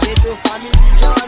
Ghetto family,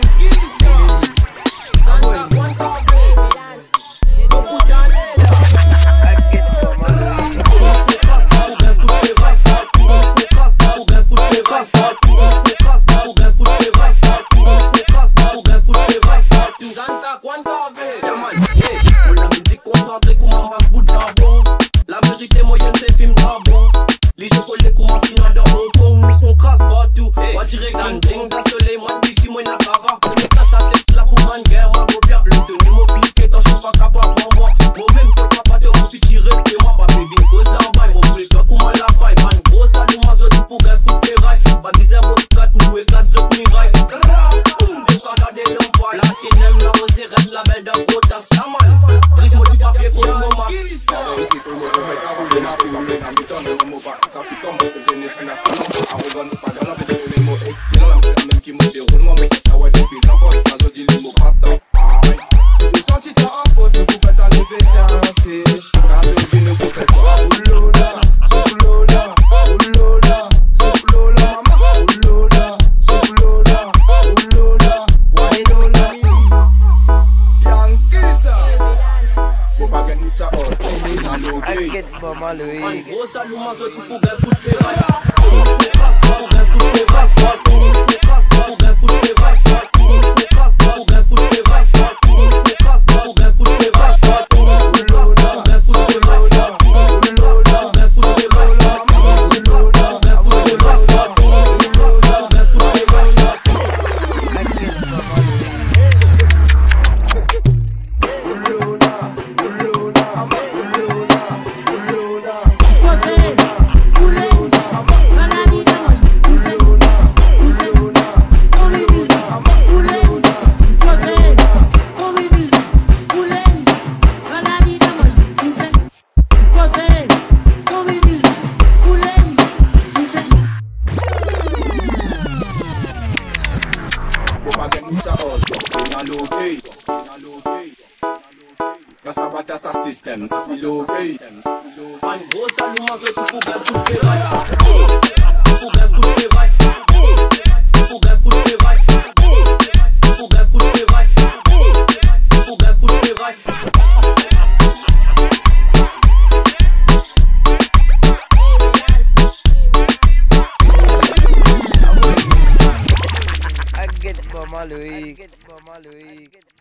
la vérité moyenne c'est film d'arbon. Les chocolats commencent à dans Hong Kong, nous sont crasse partout. Moi direct d'un ding, d'un soleil, moi de petit, moi n'a pas rare. On est casse à tête, là pour man guerre, ma reviens. Le tenue m'oblique, tant je suis pas capable de moi. Moi-même, toi pas de mon petit reste, moi pas pévin, cause d'un bail. Mon plus toi, comment la paille, man, gros salut, moi je dis pour un coup de ferraille. Pas misère, moi 4, nous et 4 autres mirailles. Descendant des lampes, la chaîne aime la rose, reste la belle d'un gros tasse, la mal. Brise-moi du papier pour mon masque. Gros salut, moi je pour un coup de ferraille. System, ça fait l'obéi. Man, gros salut, moi je pour un coup de ferraille. Pour un coup de ferraille. Pour un coup de ferraille. Pour un coup de ferraille. Pour un coup de ferraille. I get for my Louis.